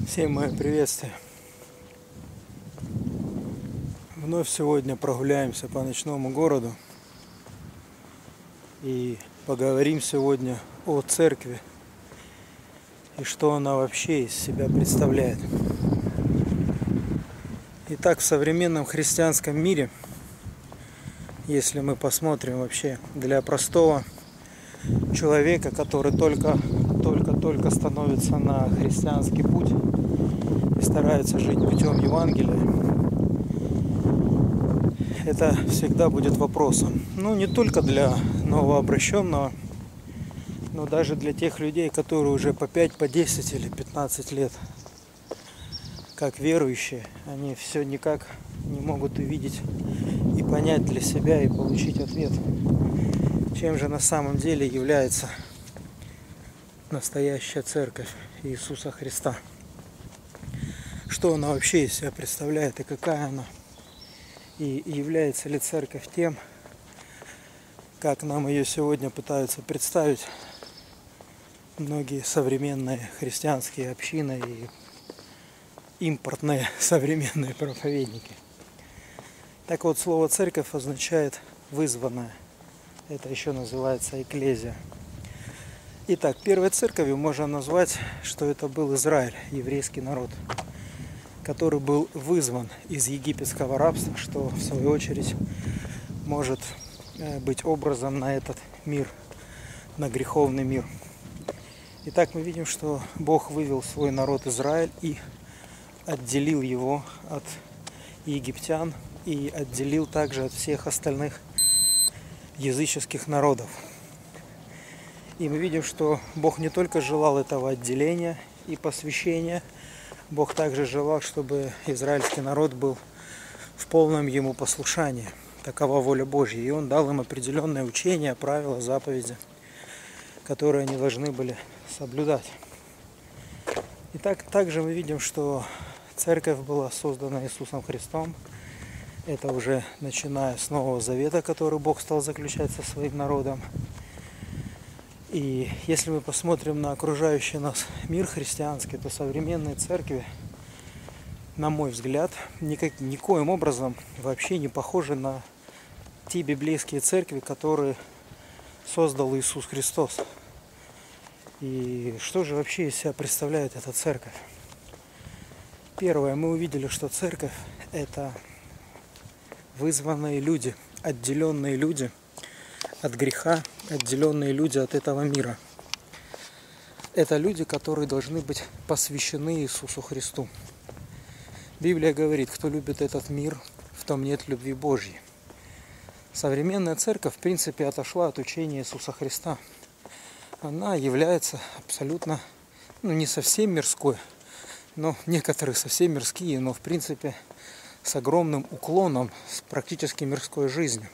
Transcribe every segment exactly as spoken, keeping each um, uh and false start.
Всем мое приветствие. Вновь сегодня прогуляемся по ночному городу и поговорим сегодня о церкви и что она вообще из себя представляет. Итак, в современном христианском мире, если мы посмотрим вообще для простого человека, который только только-только становится на христианский путь и старается жить путем Евангелия, это всегда будет вопросом. Ну, не только для новообращенного, но даже для тех людей, которые уже по пять, по десять или пятнадцать лет как верующие, они все никак не могут увидеть и понять для себя и получить ответ, чем же на самом деле является настоящая церковь Иисуса Христа. Что она вообще из себя представляет и какая она. И является ли церковь тем, как нам ее сегодня пытаются представить многие современные христианские общины и импортные современные проповедники. Так вот, слово церковь означает вызванная. Это еще называется экклезия. Итак, первой церковью можно назвать, что это был Израиль, еврейский народ, который был вызван из египетского рабства, что в свою очередь может быть образом на этот мир, на греховный мир. Итак, мы видим, что Бог вывел свой народ Израиль и отделил его от египтян и отделил также от всех остальных языческих народов. И мы видим, что Бог не только желал этого отделения и посвящения, Бог также желал, чтобы израильский народ был в полном ему послушании. Такова воля Божья. И Он дал им определенные учения, правила, заповеди, которые они должны были соблюдать. И так, также мы видим, что церковь была создана Иисусом Христом. Это уже начиная с Нового Завета, который Бог стал заключать со своим народом. И если мы посмотрим на окружающий нас мир христианский, то современные церкви, на мой взгляд, никак, никоим образом вообще не похожи на те библейские церкви, которые создал Иисус Христос. И что же вообще из себя представляет эта церковь? Первое, мы увидели, что церковь – это вызванные люди, отделенные люди от греха, отделенные люди от этого мира. Это люди, которые должны быть посвящены Иисусу Христу. Библия говорит, кто любит этот мир, в том нет любви Божьей. Современная церковь, в принципе, отошла от учения Иисуса Христа. Она является абсолютно, ну, не совсем мирской, но некоторые совсем мирские, но в принципе с огромным уклоном, с практически мирской жизнью.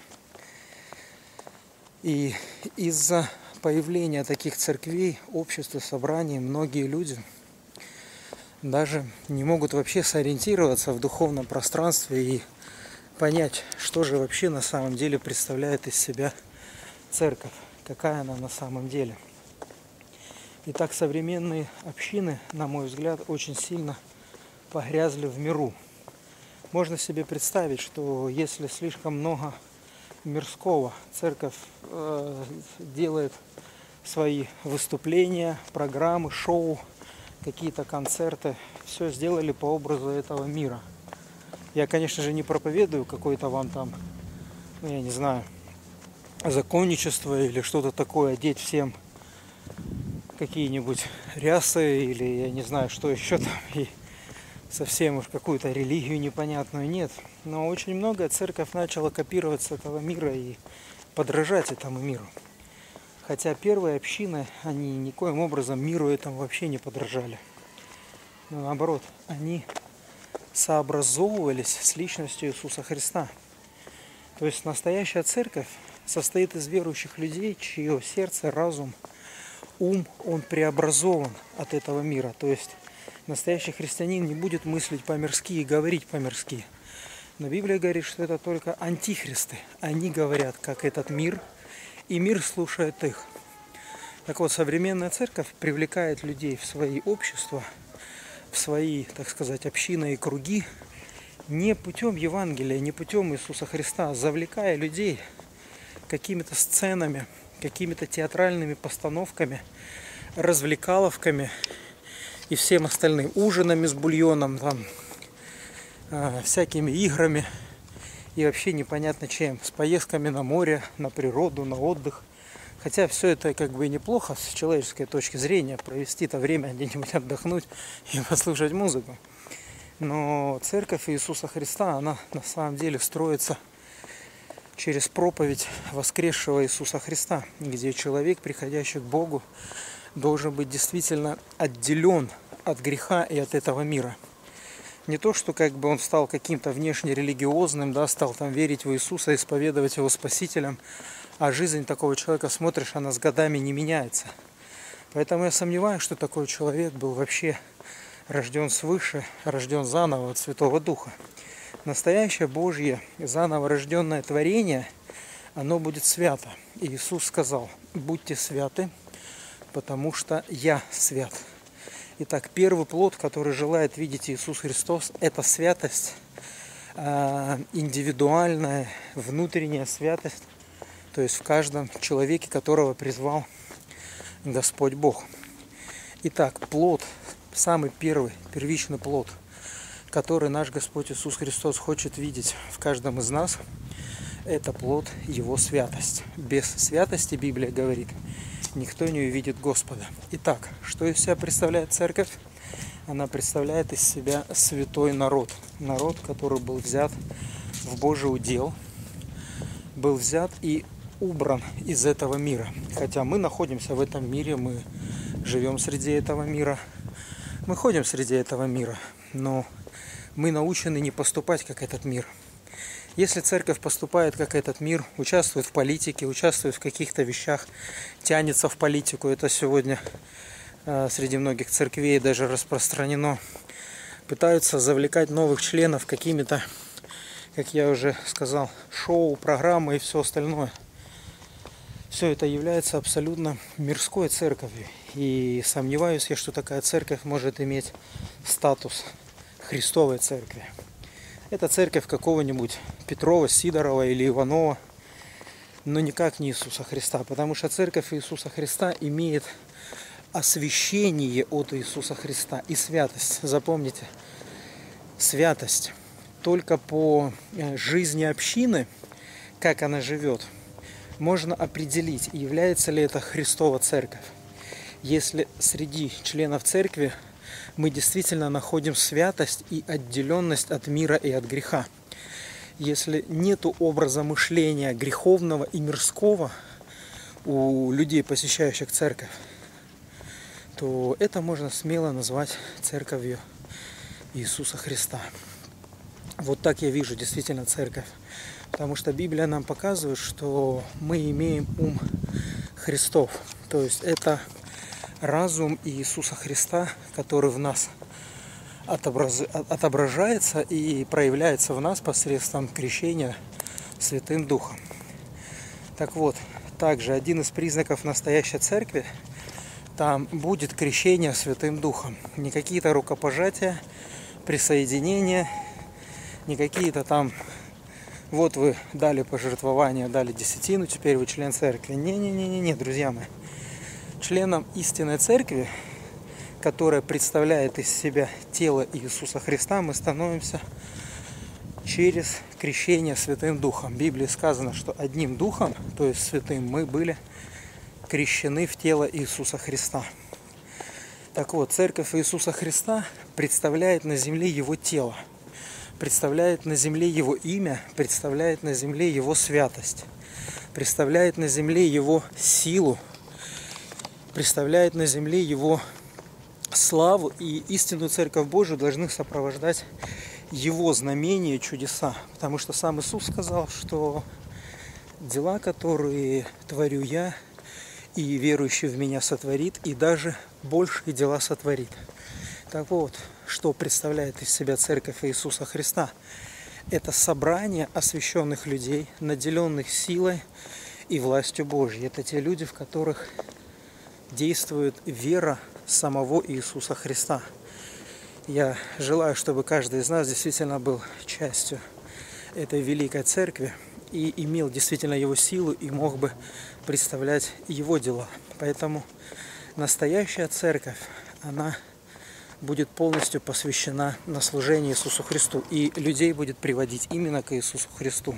И из-за появления таких церквей, обществ и собраний многие люди даже не могут вообще сориентироваться в духовном пространстве и понять, что же вообще на самом деле представляет из себя церковь, какая она на самом деле. Итак, современные общины, на мой взгляд, очень сильно погрязли в миру. Можно себе представить, что если слишком много мирского, церковь э, делает свои выступления, программы, шоу, какие-то концерты, все сделали по образу этого мира. Я, конечно же, не проповедую какой-то вам там, ну, я не знаю, законничество или что-то такое, одеть всем какие-нибудь рясы или я не знаю, что еще там, и совсем уж какую-то религию непонятную, нет. Но очень много церковь начала копировать с этого мира и подражать этому миру. Хотя первые общины, они никоим образом миру этому вообще не подражали. Но наоборот, они сообразовывались с личностью Иисуса Христа. То есть настоящая церковь состоит из верующих людей, чье сердце, разум, ум, он преобразован от этого мира. То есть настоящий христианин не будет мыслить по-мирски и говорить по-мирски. Но Библия говорит, что это только антихристы. Они говорят, как этот мир, и мир слушает их. Так вот, современная церковь привлекает людей в свои общества в свои, так сказать, общины и круги не путем Евангелия, не путем Иисуса Христа, а завлекая людей какими-то сценами, какими-то театральными постановками, развлекаловками и всем остальным, ужинами с бульоном, там, э, всякими играми и вообще непонятно чем, с поездками на море, на природу, на отдых. Хотя все это как бы и неплохо с человеческой точки зрения, провести это время где-нибудь отдохнуть и послушать музыку. Но церковь Иисуса Христа, она на самом деле строится через проповедь воскресшего Иисуса Христа, где человек, приходящий к Богу, должен быть действительно отделен от греха и от этого мира. Не то, что как бы он стал каким-то внешне религиозным, да, стал там верить в Иисуса, исповедовать его Спасителем, а жизнь такого человека, смотришь, она с годами не меняется. Поэтому я сомневаюсь, что такой человек был вообще рожден свыше, рожден заново от Святого Духа. Настоящее Божье заново рожденное творение, оно будет свято. И Иисус сказал: будьте святы, потому что я свят. Итак, первый плод, который желает видеть Иисус Христос, это святость, индивидуальная, внутренняя святость, то есть в каждом человеке, которого призвал Господь Бог. Итак, плод, самый первый, первичный плод, который наш Господь Иисус Христос хочет видеть в каждом из нас, это плод Его святость. Без святости, Библия говорит, никто не увидит Господа. Итак, что из себя представляет церковь? Она представляет из себя святой народ. Народ, который был взят в Божий удел, был взят и убран из этого мира. Хотя мы находимся в этом мире, мы живем среди этого мира, мы ходим среди этого мира, но мы научены не поступать, как этот мир. Если церковь поступает, как этот мир, участвует в политике, участвует в каких-то вещах, тянется в политику, это сегодня э, среди многих церквей даже распространено, пытаются завлекать новых членов какими-то, как я уже сказал, шоу, программы и все остальное. Все это является абсолютно мирской церковью. И сомневаюсь я, что такая церковь может иметь статус Христовой церкви. Это церковь какого-нибудь Петрова, Сидорова или Иванова, но никак не Иисуса Христа, потому что церковь Иисуса Христа имеет освящение от Иисуса Христа и святость. Запомните, святость. Только по жизни общины, как она живет, можно определить, является ли это Христова церковь. Если среди членов церкви мы действительно находим святость и отделенность от мира и от греха. Если нету образа мышления греховного и мирского у людей, посещающих церковь, то это можно смело назвать церковью Иисуса Христа. Вот так я вижу действительно церковь. Потому что Библия нам показывает, что мы имеем ум Христов. То есть это разум Иисуса Христа, который в нас отобраз... отображается и проявляется в нас посредством крещения Святым Духом. Так вот, также один из признаков настоящей церкви, там будет крещение Святым Духом. Не какие-то рукопожатия, присоединения, не какие-то там, вот вы дали пожертвование, дали десятину, теперь вы член церкви. Не-не-не-не, друзья мои. Членом истинной церкви, которая представляет из себя тело Иисуса Христа, мы становимся через крещение Святым Духом. В Библии сказано, что одним Духом, то есть Святым, мы были крещены в тело Иисуса Христа. Так вот, церковь Иисуса Христа представляет на земле Его тело, представляет на земле Его имя, представляет на земле Его святость, представляет на земле Его силу, представляет на земле Его славу, и истинную Церковь Божию должны сопровождать Его знамения и чудеса. Потому что сам Иисус сказал, что дела, которые творю я, и верующий в Меня сотворит, и даже большие дела сотворит. Так вот, что представляет из себя Церковь Иисуса Христа? Это собрание освященных людей, наделенных силой и властью Божьей. Это те люди, в которых действует вера самого Иисуса Христа. Я желаю, чтобы каждый из нас действительно был частью этой великой церкви и имел действительно его силу и мог бы представлять его дела. Поэтому настоящая церковь, она будет полностью посвящена на служение Иисусу Христу, и людей будет приводить именно к Иисусу Христу.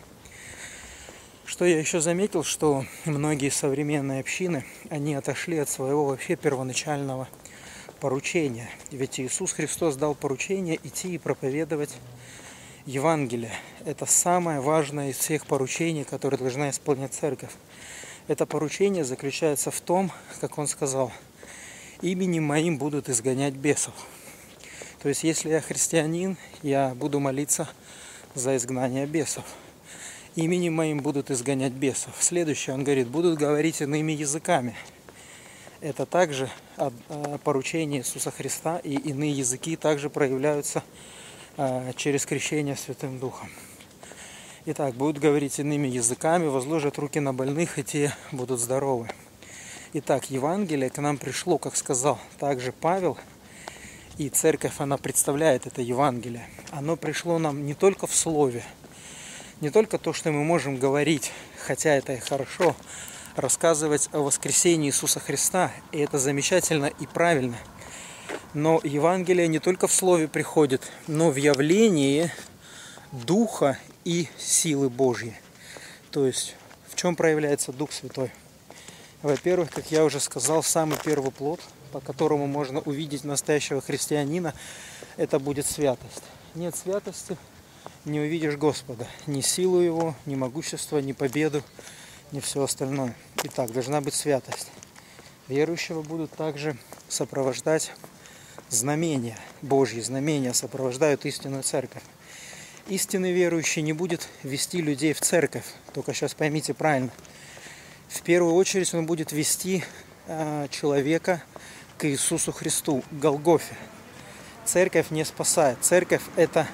Что я еще заметил, что многие современные общины, они отошли от своего вообще первоначального поручения. Ведь Иисус Христос дал поручение идти и проповедовать Евангелие. Это самое важное из всех поручений, которые должна исполнять церковь. Это поручение заключается в том, как Он сказал: именем моим будут изгонять бесов. То есть, если я христианин, я буду молиться за изгнание бесов. Именем моим будут изгонять бесов. Следующее, Он говорит, будут говорить иными языками. Это также поручение Иисуса Христа, и иные языки также проявляются через крещение Святым Духом. Итак, будут говорить иными языками, возложат руки на больных, и те будут здоровы. Итак, Евангелие к нам пришло, как сказал также Павел, и церковь, она представляет это Евангелие. Оно пришло нам не только в слове, не только то, что мы можем говорить, хотя это и хорошо, рассказывать о воскресении Иисуса Христа, и это замечательно и правильно. Но Евангелие не только в слове приходит, но в явлении Духа и силы Божьей. То есть, в чем проявляется Дух Святой? Во-первых, как я уже сказал, самый первый плод, по которому можно увидеть настоящего христианина, это будет святость. Нет святости, не увидишь Господа. Ни силу Его, ни могущество, ни победу, ни все остальное. Итак, должна быть святость. Верующего будут также сопровождать знамения, Божьи знамения сопровождают истинную церковь. Истинный верующий не будет вести людей в церковь, только сейчас поймите правильно. В первую очередь он будет вести э, человека к Иисусу Христу, к Голгофе. Церковь не спасает. Церковь это...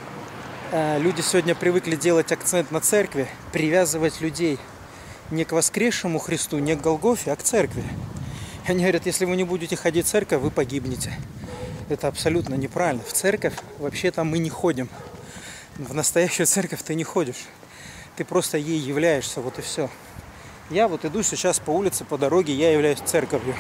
Э, люди сегодня привыкли делать акцент на церкви, привязывать людей не к воскресшему Христу, не к Голгофе, а к церкви. И они говорят, если вы не будете ходить в церковь, вы погибнете. Это абсолютно неправильно. В церковь вообще-то мы не ходим. В настоящую церковь ты не ходишь. Ты просто ей являешься, вот и все. Я вот иду сейчас по улице, по дороге, я являюсь церковью.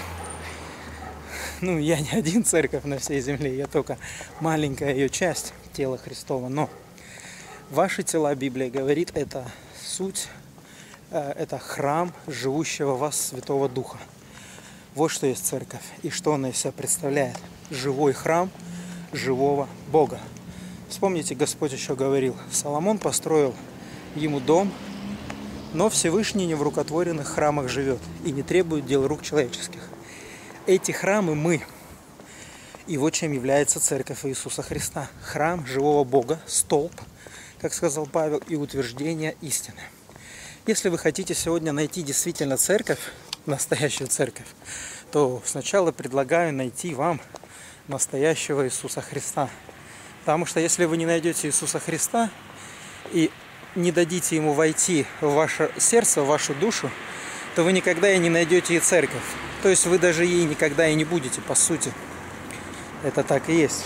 Ну, я не один церковь на всей земле, я только маленькая ее часть тела Христова. Но ваши тела, Библия говорит, это суть, это храм живущего в вас Святого Духа. Вот что есть церковь и что она из себя представляет. Живой храм живого Бога. Вспомните, Господь еще говорил, Соломон построил ему дом, но Всевышний не в рукотворенных храмах живет и не требует дел рук человеческих. Эти храмы мы. И вот чем является церковь Иисуса Христа. Храм живого Бога, столб, как сказал Павел, и утверждение истины. Если вы хотите сегодня найти действительно церковь, настоящую церковь, то сначала предлагаю найти вам настоящего Иисуса Христа. Потому что если вы не найдете Иисуса Христа и не дадите Ему войти в ваше сердце, в вашу душу, то вы никогда и не найдете и церковь. То есть вы даже ей никогда и не будете, по сути. Это так и есть.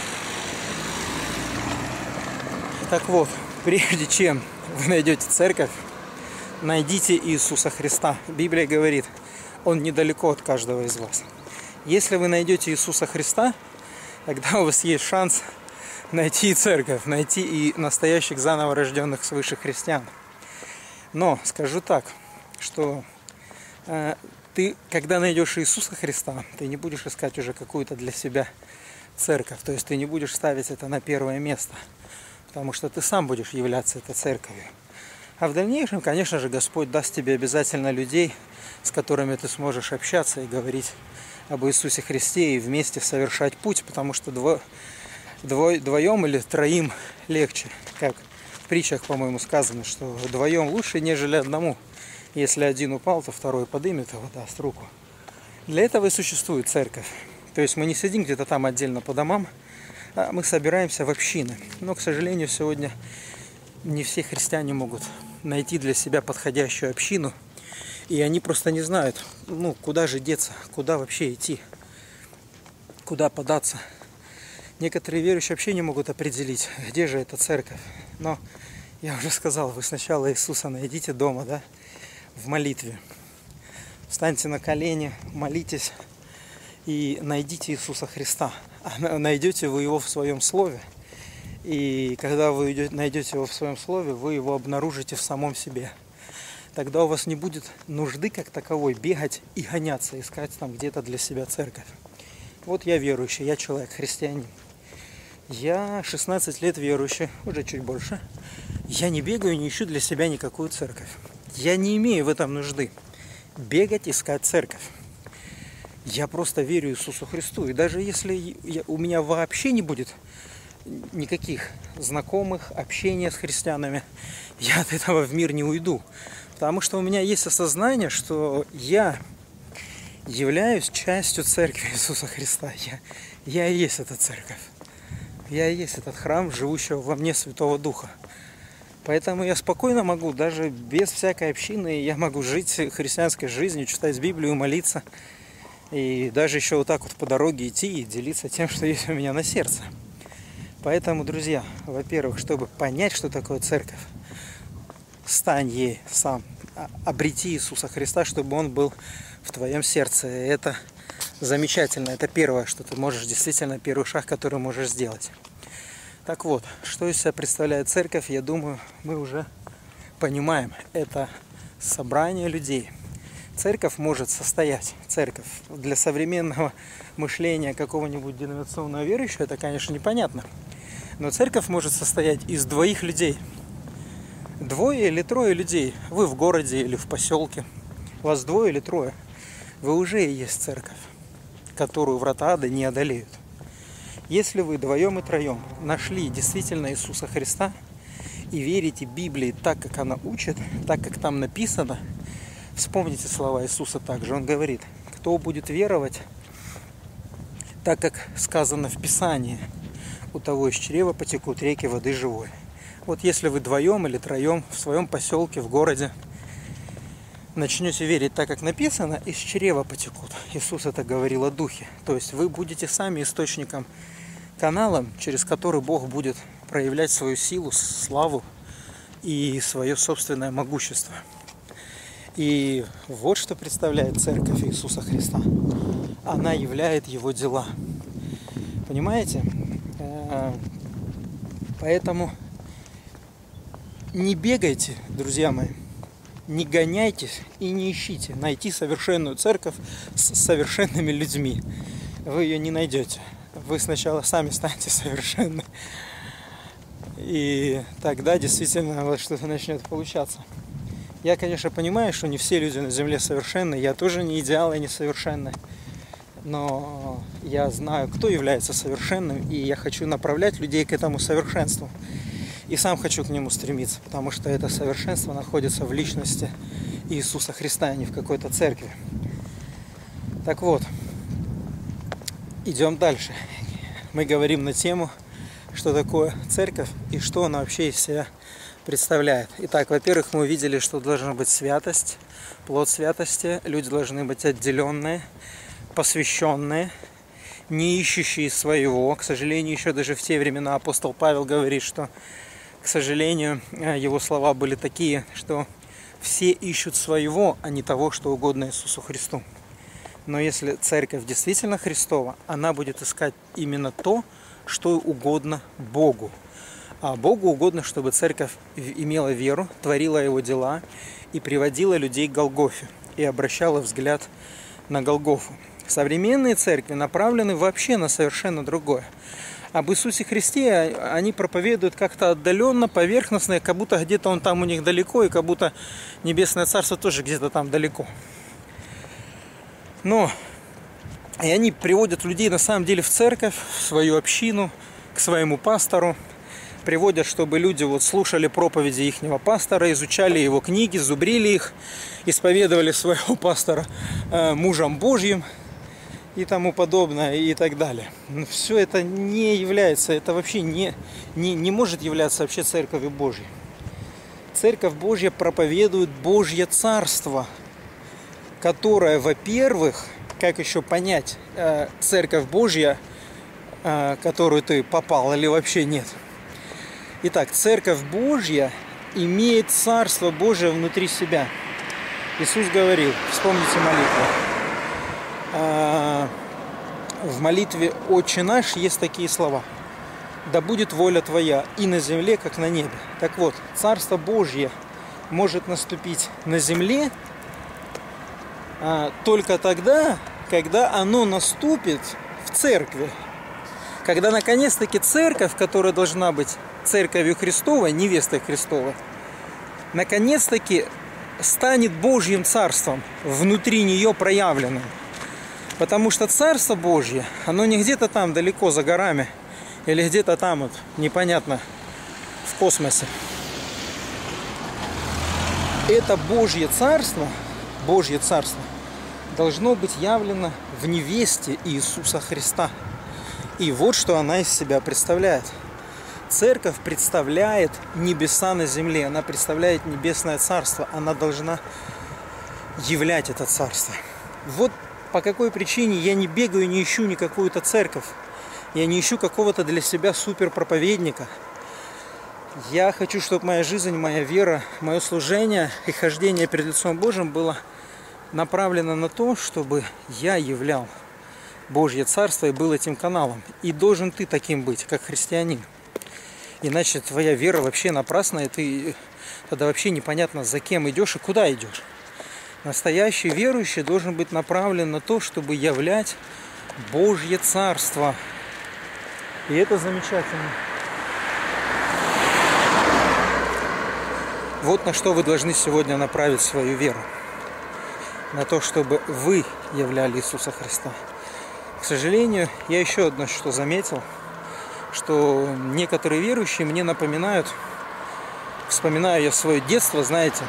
Так вот, прежде чем вы найдете церковь, найдите Иисуса Христа. Библия говорит, Он недалеко от каждого из вас. Если вы найдете Иисуса Христа, тогда у вас есть шанс найти и церковь, найти и настоящих заново рожденных свыше христиан. Но скажу так, что э, ты, когда найдешь Иисуса Христа, ты не будешь искать уже какую-то для себя церковь. То есть ты не будешь ставить это на первое место, потому что ты сам будешь являться этой церковью. А в дальнейшем, конечно же, Господь даст тебе обязательно людей, с которыми ты сможешь общаться и говорить об Иисусе Христе и вместе совершать путь, потому что дво, дво, вдвоем или троим легче. Как в притчах, по-моему, сказано, что вдвоем лучше, нежели одному. Если один упал, то второй подымет его, даст руку. Для этого и существует церковь. То есть мы не сидим где-то там отдельно по домам, а мы собираемся в общины. Но, к сожалению, сегодня не все христиане могут найти для себя подходящую общину. И они просто не знают, ну, куда же деться, куда вообще идти, куда податься. Некоторые верующие вообще не могут определить, где же эта церковь. Но я уже сказал, вы сначала Иисуса найдите дома, да, в молитве. Встаньте на колени, молитесь и найдите Иисуса Христа. Найдете вы Его в Своем Слове. И когда вы найдете Его в Своем Слове, вы Его обнаружите в самом себе. Тогда у вас не будет нужды как таковой бегать и гоняться, искать там где-то для себя церковь. Вот я верующий, я человек, христианин. Я шестнадцать лет верующий, уже чуть больше. Я не бегаю, не ищу для себя никакую церковь. Я не имею в этом нужды бегать, искать церковь. Я просто верю Иисусу Христу. И даже если я, у меня вообще не будет никаких знакомых, общения с христианами, я от этого в мир не уйду. Потому что у меня есть осознание, что я являюсь частью церкви Иисуса Христа. Я, я и есть эта церковь. Я и есть этот храм, живущего во мне Святого Духа. Поэтому я спокойно могу, даже без всякой общины, я могу жить христианской жизнью, читать Библию, молиться. И даже еще вот так вот по дороге идти и делиться тем, что есть у меня на сердце. Поэтому, друзья, во-первых, чтобы понять, что такое церковь, стань ей сам, обрети Иисуса Христа, чтобы Он был в твоем сердце. И это замечательно. Это первое, что ты можешь, действительно, первый шаг, который можешь сделать. Так вот, что из себя представляет церковь, я думаю, мы уже понимаем. Это собрание людей. Церковь может состоять. Церковь для современного мышления какого-нибудь деноминационного верующего, это, конечно, непонятно. Но церковь может состоять из двоих людей. Двое или трое людей. Вы в городе или в поселке. Вас двое или трое. Вы уже и есть церковь, которую врата ада не одолеют. Если вы вдвоем и троем нашли действительно Иисуса Христа и верите Библии так, как она учит, так, как там написано, вспомните слова Иисуса также. Он говорит, кто будет веровать, так как сказано в Писании, у того из чрева потекут реки воды живой. Вот если вы вдвоем или троем в своем поселке, в городе начнете верить так, как написано, из чрева потекут. Иисус это говорил о Духе. То есть вы будете сами источником, каналом, через который Бог будет проявлять свою силу, славу и свое собственное могущество. И вот что представляет церковь Иисуса Христа. Она являет Его дела. Понимаете? Поэтому не бегайте, друзья мои, не гоняйтесь и не ищите найти совершенную церковь с совершенными людьми. Вы ее не найдете. Вы сначала сами станете совершенны. И тогда действительно вот что-то начнет получаться. Я, конечно, понимаю, что не все люди на земле совершенны. Я тоже не идеал и не совершенный. Но я знаю, кто является совершенным. И я хочу направлять людей к этому совершенству. И сам хочу к нему стремиться. Потому что это совершенство находится в личности Иисуса Христа, а не в какой-то церкви. Так вот. Идем дальше. Мы говорим на тему, что такое церковь и что она вообще из себя представляет. Итак, во-первых, мы увидели, что должна быть святость, плод святости. Люди должны быть отделенные, посвященные, не ищущие своего. К сожалению, еще даже в те времена апостол Павел говорит, что, к сожалению, его слова были такие, что все ищут своего, а не того, что угодно Иисусу Христу. Но если церковь действительно Христова, она будет искать именно то, что угодно Богу. А Богу угодно, чтобы церковь имела веру, творила Его дела и приводила людей к Голгофе и обращала взгляд на Голгофу. Современные церкви направлены вообще на совершенно другое. Об Иисусе Христе они проповедуют как-то отдаленно, поверхностно, как будто где-то Он там у них далеко, и как будто Небесное Царство тоже где-то там далеко. Но и они приводят людей на самом деле в церковь, в свою общину, к своему пастору. Приводят, чтобы люди вот слушали проповеди ихнего пастора, изучали его книги, зубрили их, исповедовали своего пастора э, мужем Божьим и тому подобное и так далее. Но все это не является, это вообще не, не, не может являться вообще церковью Божьей. Церковь Божья проповедует Божье Царство, которое, во-первых, как еще понять, Церковь Божья которую ты попал, или вообще нет. Итак, Церковь Божья имеет Царство Божие внутри себя. Иисус говорил, вспомните молитву. В молитве «Отче наш» есть такие слова. «Да будет воля Твоя и на земле, как на небе». Так вот, Царство Божье может наступить на земле только тогда, когда оно наступит в церкви. Когда наконец-таки церковь, которая должна быть церковью Христовой, невестой Христовой, наконец-таки станет Божьим Царством, внутри нее проявленным. Потому что Царство Божье, оно не где-то там далеко за горами, или где-то там вот непонятно в космосе. Это Божье Царство, Божье Царство должно быть явлено в невесте Иисуса Христа. И вот что она из себя представляет. Церковь представляет небеса на земле, она представляет небесное царство, она должна являть это царство. Вот по какой причине я не бегаю, не ищу никакую-то церковь, я не ищу какого-то для себя суперпроповедника. Я хочу, чтобы моя жизнь, моя вера, мое служение и хождение перед лицом Божьим было направлено на то, чтобы я являл Божье Царство и был этим каналом. И должен ты таким быть, как христианин. Иначе твоя вера вообще напрасная, и ты тогда вообще непонятно, за кем идешь и куда идешь. Настоящий верующий должен быть направлен на то, чтобы являть Божье Царство. И это замечательно. Вот на что вы должны сегодня направить свою веру. На то, чтобы вы являли Иисуса Христа. К сожалению, я еще одно что заметил, что некоторые верующие мне напоминают, вспоминаю я свое детство, знаете,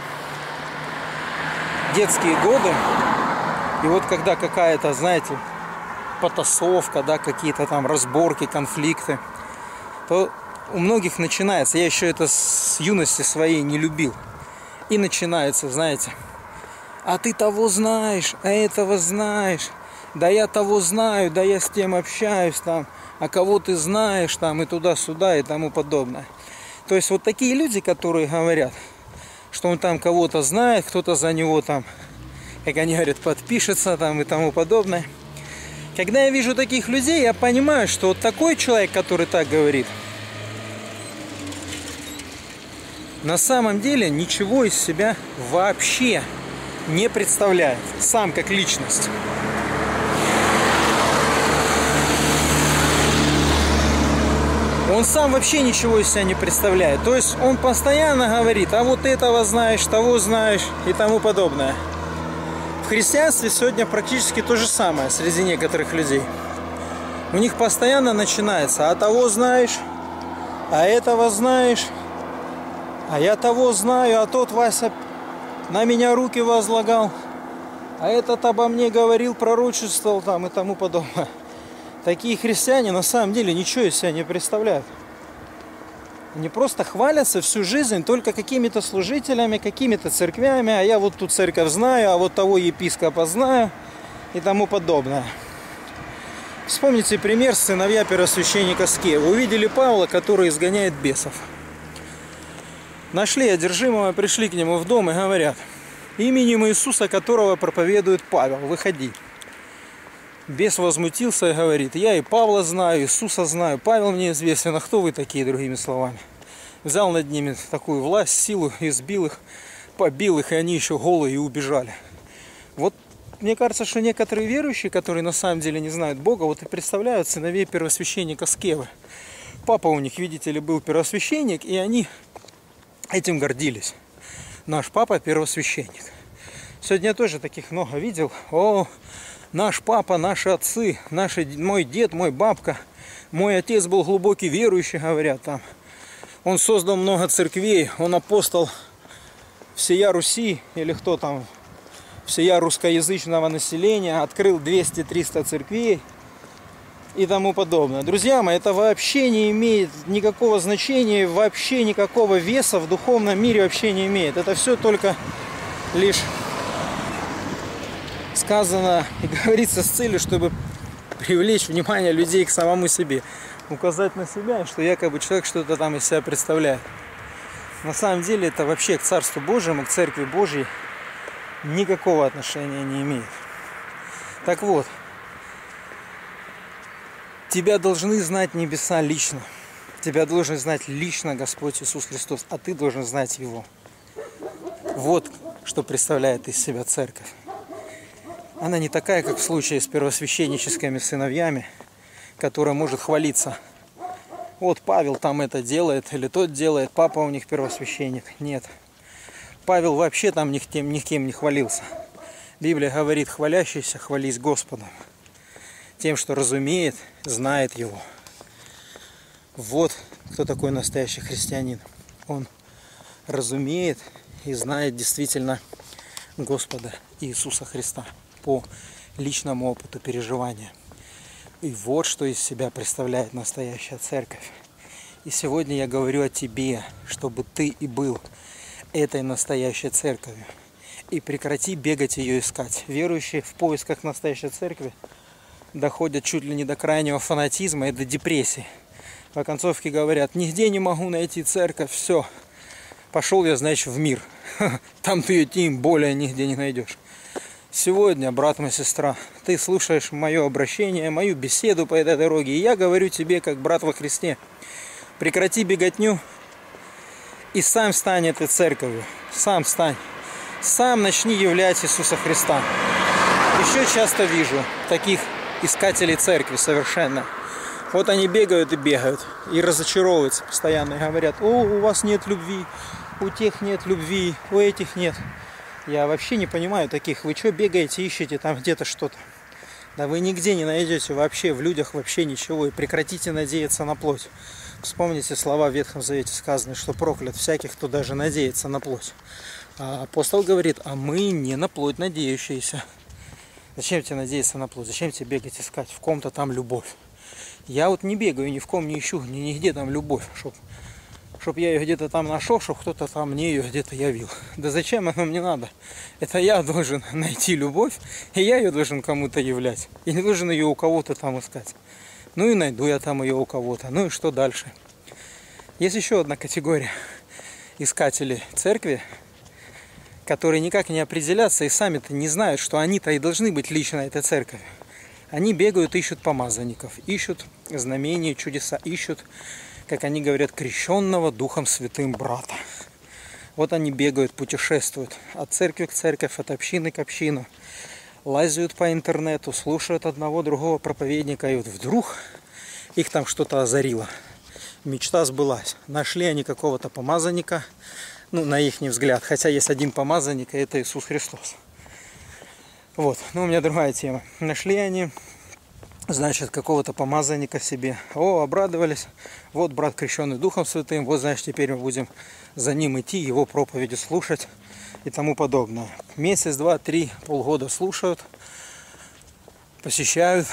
детские годы, и вот когда какая-то, знаете, потасовка, да, какие-то там разборки, конфликты, то у многих начинается, я еще это с юности своей не любил, и начинается, знаете, а ты того знаешь, а этого знаешь, да я того знаю, да я с тем общаюсь там, а кого ты знаешь там и туда-сюда и тому подобное. То есть вот такие люди, которые говорят, что он там кого-то знает, кто-то за него там, как они говорят, подпишется там и тому подобное. Когда я вижу таких людей, я понимаю, что вот такой человек, который так говорит, на самом деле ничего из себя вообще не представляет, сам как личность. Он сам вообще ничего из себя не представляет. То есть он постоянно говорит, а вот этого знаешь, того знаешь и тому подобное. В христианстве сегодня практически то же самое среди некоторых людей. У них постоянно начинается, а того знаешь, а этого знаешь, а я того знаю, а тот Вася на меня руки возлагал, а этот обо мне говорил, пророчествовал там и тому подобное. Такие христиане на самом деле ничего из себя не представляют. Они просто хвалятся всю жизнь только какими-то служителями, какими-то церквями, а я вот ту церковь знаю, а вот того епископа знаю и тому подобное. Вспомните пример сыновья первосвященника Скева. Увидели Павла, который изгоняет бесов. Нашли одержимого, пришли к нему в дом и говорят, именем Иисуса, которого проповедует Павел, выходи. Бес возмутился и говорит, я и Павла знаю, Иисуса знаю, Павел мне известен, а кто вы такие, другими словами? Взял над ними такую власть, силу, избил их, побил их, и они еще голые и убежали. Вот мне кажется, что некоторые верующие, которые на самом деле не знают Бога, вот и представляют сыновей первосвященника Скевы. Папа у них, видите ли, был первосвященник, и они этим гордились. Наш папа первосвященник. Сегодня я тоже таких много видел. О, наш папа, наши отцы, наши, мой дед, мой бабка, мой отец был глубокий верующий, говорят там. Он создал много церквей, он апостол всея Руси, или кто там, всея русскоязычного населения, открыл двести-триста церквей и тому подобное. Друзья мои, это вообще не имеет никакого значения, вообще никакого веса в духовном мире вообще не имеет. Это все только лишь сказано и говорится с целью, чтобы привлечь внимание людей к самому себе, указать на себя, что якобы человек что-то там из себя представляет. На самом деле это вообще к Царству Божьему, к Церкви Божьей никакого отношения не имеет. Так вот, тебя должны знать небеса лично. Тебя должен знать лично Господь Иисус Христос, а ты должен знать Его. Вот что представляет из себя церковь. Она не такая, как в случае с первосвященническими сыновьями, которая может хвалиться. Вот Павел там это делает, или тот делает, папа у них первосвященник. Нет. Павел вообще там ни кем, ни кем не хвалился. Библия говорит: хвалящийся, хвались Господом, тем, что разумеет, знает Его. Вот кто такой настоящий христианин. Он разумеет и знает действительно Господа Иисуса Христа по личному опыту переживания. И вот что из себя представляет настоящая церковь. И сегодня я говорю о тебе, чтобы ты и был этой настоящей церковью. И прекрати бегать ее искать. Верующие в поисках настоящей церкви доходят чуть ли не до крайнего фанатизма и до депрессии. В оконцовке говорят: нигде не могу найти церковь, все, пошел я, значит, в мир. Там ты ее тем более нигде не найдешь. Сегодня, брат, моя сестра, ты слушаешь мое обращение, мою беседу по этой дороге, и я говорю тебе, как брат во Христе: прекрати беготню и сам стань этой церковью, сам стань, сам начни являть Иисуса Христа. Еще часто вижу таких искателей церкви совершенно. Вот они бегают и бегают, и разочаровываются постоянно, и говорят: о, у вас нет любви, у тех нет любви, у этих нет. Я вообще не понимаю таких. Вы что бегаете, ищете там где-то что-то? Да вы нигде не найдете вообще в людях вообще ничего. И прекратите надеяться на плоть. Вспомните слова в Ветхом Завете сказаны, что проклят всяких, кто даже надеется на плоть. А апостол говорит: а мы не на плоть надеющиеся. Зачем тебе надеяться на плоть? Зачем тебе бегать искать в ком-то там любовь? Я вот не бегаю, ни в ком не ищу, ни нигде там любовь, чтоб, чтоб я ее где-то там нашел, чтоб кто-то там мне ее где-то явил. Да зачем оно мне надо? Это я должен найти любовь, и я ее должен кому-то являть. И не должен ее у кого-то там искать. Ну и найду я там ее у кого-то. Ну и что дальше? Есть еще одна категория искателей церкви, которые никак не определятся и сами-то не знают, что они-то и должны быть лично этой церковью. Они бегают, ищут помазанников, ищут знамения, чудеса, ищут, как они говорят, крещенного Духом Святым брата. Вот они бегают, путешествуют от церкви к церкви, от общины к общину, лазят по интернету, слушают одного другого проповедника, и вот вдруг их там что-то озарило. Мечта сбылась. Нашли они какого-то помазанника, ну, на их взгляд, хотя есть один помазанник, и это Иисус Христос. Вот, ну у меня другая тема. Нашли они, значит, какого-то помазанника себе. О, обрадовались. Вот брат, крещенный Духом Святым. Вот, значит, теперь мы будем за ним идти, его проповеди слушать и тому подобное. Месяц, два, три, полгода слушают, посещают,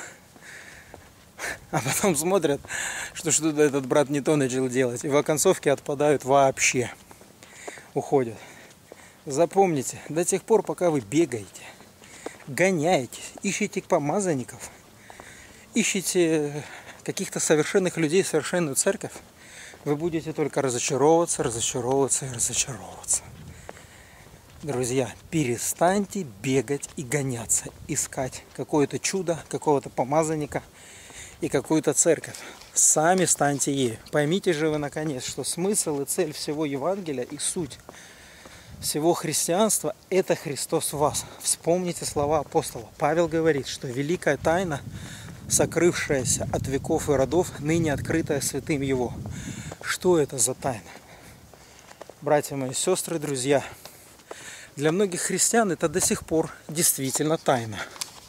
а потом смотрят, что что-то этот брат не то начал делать. И в оконцовке отпадают вообще. Уходят. Запомните, до тех пор, пока вы бегаете, гоняетесь, ищите помазанников, ищите каких-то совершенных людей, совершенную церковь, вы будете только разочаровываться, разочаровываться и разочаровываться. Друзья, перестаньте бегать и гоняться, искать какое-то чудо, какого-то помазанника и какую-то церковь. Сами станьте ею. Поймите же вы наконец, что смысл и цель всего Евангелия и суть всего христианства – это Христос в вас. Вспомните слова апостола. Павел говорит, что великая тайна, сокрывшаяся от веков и родов, ныне открытая святым Его. Что это за тайна? Братья мои, сестры, друзья, для многих христиан это до сих пор действительно тайна.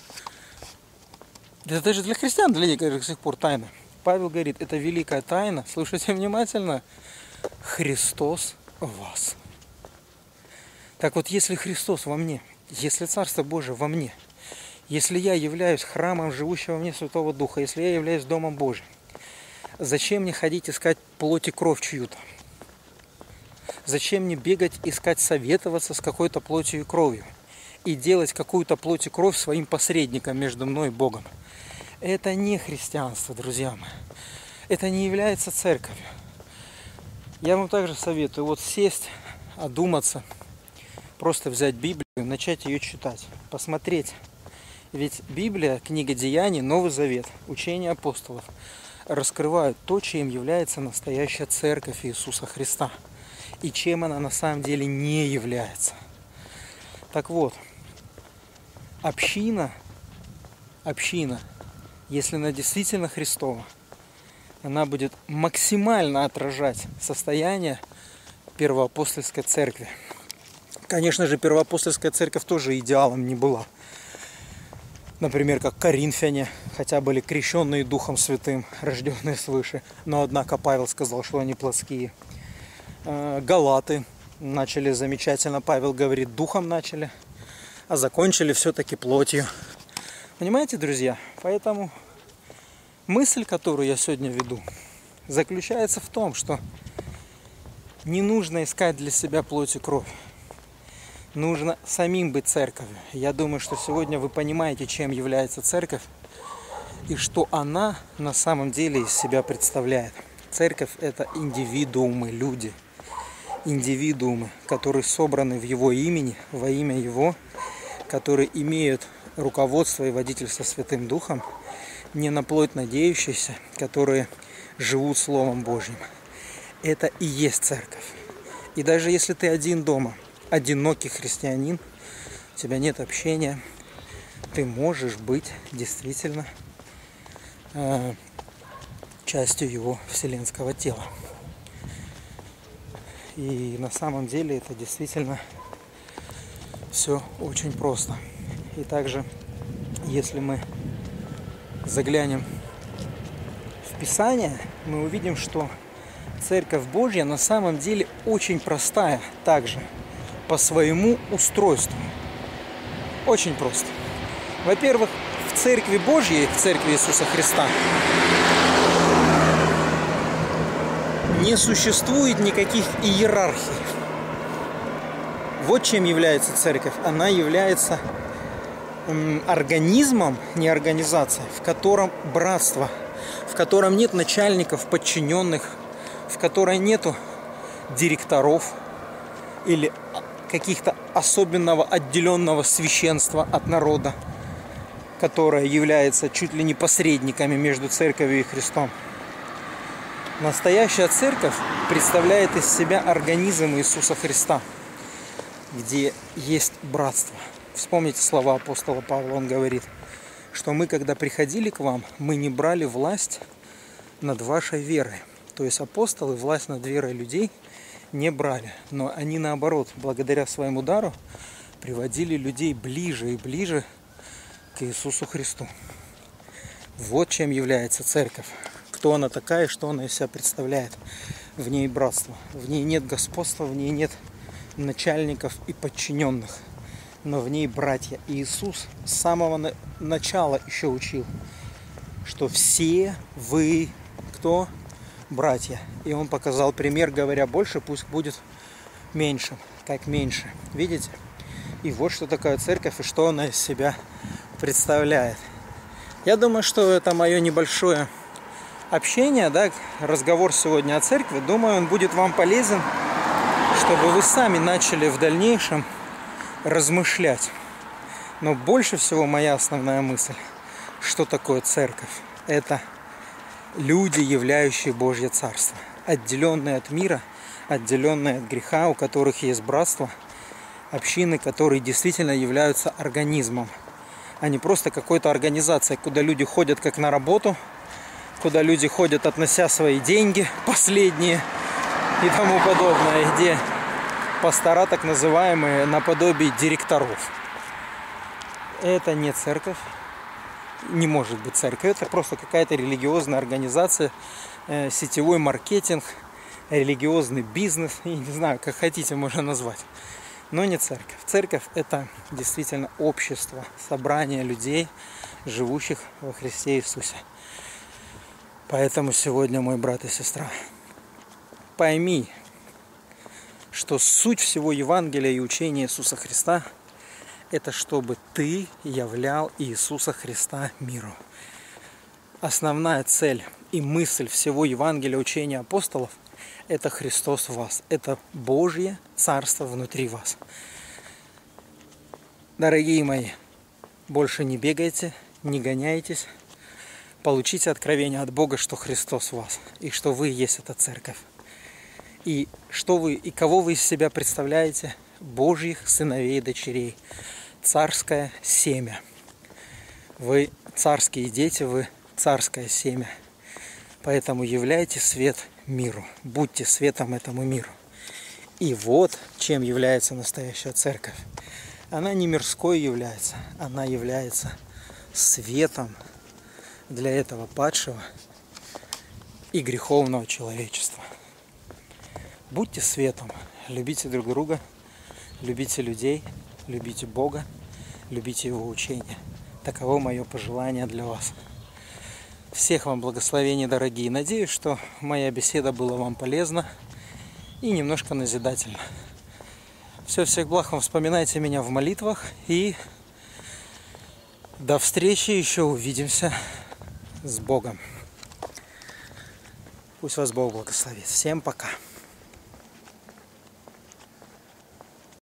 Это даже для христиан, для них до сих пор тайна. Павел говорит, это великая тайна, слушайте внимательно, Христос в вас. Так вот, если Христос во мне, если Царство Божие во мне, если я являюсь храмом живущего во мне Святого Духа, если я являюсь Домом Божьим, зачем мне ходить искать плоть и кровь чью-то? Зачем мне бегать, искать, советоваться с какой-то плотью и кровью? И делать какую-то плоть и кровь своим посредником между мной и Богом? Это не христианство, друзья мои. Это не является церковью. Я вам также советую вот сесть, одуматься, просто взять Библию, начать ее читать, посмотреть. Ведь Библия, книга Деяний, Новый Завет, учение апостолов раскрывают то, чем является настоящая церковь Иисуса Христа и чем она на самом деле не является. Так вот, община, община, если она действительно Христова, она будет максимально отражать состояние первоапостольской церкви. Конечно же, первоапостольская церковь тоже идеалом не была. Например, как коринфяне, хотя были крещенные Духом Святым, рожденные свыше, но однако Павел сказал, что они плотские. Галаты начали замечательно, Павел говорит, духом начали, а закончили все-таки плотью. Понимаете, друзья? Поэтому мысль, которую я сегодня веду, заключается в том, что не нужно искать для себя плоть и кровь. Нужно самим быть церковью. Я думаю, что сегодня вы понимаете, чем является церковь и что она на самом деле из себя представляет. Церковь – это индивидуумы, люди. Индивидуумы, которые собраны в Его имени, во имя Его, которые имеют руководство и водительство Святым Духом, не на плоть надеющиеся, которые живут Словом Божьим. Это и есть церковь. И даже если ты один дома, одинокий христианин, у тебя нет общения, ты можешь быть действительно э, частью Его вселенского тела. И на самом деле это действительно все очень просто. И также, если мы заглянем в Писание, мы увидим, что Церковь Божья на самом деле очень простая также по своему устройству. Очень просто. Во-первых, в Церкви Божьей, в Церкви Иисуса Христа не существует никаких иерархий. Вот чем является церковь. Она является м, организмом, не организацией, в котором братство, в котором нет начальников, подчиненных, в которой нету директоров или каких-то особенного отделенного священства от народа, которое является чуть ли не посредниками между церковью и Христом. Настоящая церковь представляет из себя организм Иисуса Христа, где есть братство. Вспомните слова апостола Павла, он говорит, что мы, когда приходили к вам, мы не брали власть над вашей верой. То есть апостолы власть над верой людей не брали, но они наоборот, благодаря своему дару, приводили людей ближе и ближе к Иисусу Христу. Вот чем является церковь. Кто она такая, что она из себя представляет. В ней братство, в ней нет господства, в ней нет начальников и подчиненных, но в ней братья. И Иисус с самого начала еще учил, что все вы кто? Братья. И Он показал пример, говоря, больше пусть будет меньшим, как меньше. Видите? И вот что такое церковь и что она из себя представляет. Я думаю, что это мое небольшое общение, да, разговор сегодня о церкви. Думаю, он будет вам полезен, чтобы вы сами начали в дальнейшем размышлять. Но больше всего моя основная мысль, что такое церковь. Это люди, являющие Божье Царство, отделенные от мира, отделенные от греха, у которых есть братство, общины, которые действительно являются организмом, а не просто какой-то организацией, куда люди ходят как на работу, куда люди ходят, относя свои деньги, последние и тому подобное, где пастора так называемые наподобие директоров. Это не церковь, не может быть церковь, это просто какая-то религиозная организация, э, сетевой маркетинг, религиозный бизнес, я не знаю, как хотите можно назвать, но не церковь. Церковь – это действительно общество, собрание людей, живущих во Христе Иисусе. Поэтому сегодня, мой брат и сестра, пойми, что суть всего Евангелия и учения Иисуса Христа – это чтобы ты являл Иисуса Христа миру. основная цель и мысль всего Евангелия, учения апостолов – это Христос в вас. Это Божье Царство внутри вас. Дорогие мои, больше не бегайте, не гоняйтесь. Получите откровение от Бога, что Христос в вас, и что вы есть эта церковь. И что вы, и кого вы из себя представляете? Божьих сыновей и дочерей. Царское семя. Вы царские дети, вы царское семя. Поэтому являйте свет миру. Будьте светом этому миру. И вот чем является настоящая церковь. Она не мирской является, она является светом для этого падшего и греховного человечества. Будьте светом, любите друг друга, любите людей, любите Бога, любите Его учения. Таково мое пожелание для вас. Всех вам благословений, дорогие. Надеюсь, что моя беседа была вам полезна и немножко назидательна. Все, всех благ вам, вспоминайте меня в молитвах. И до встречи, еще увидимся с Богом. Пусть вас Бог благословит. Всем пока.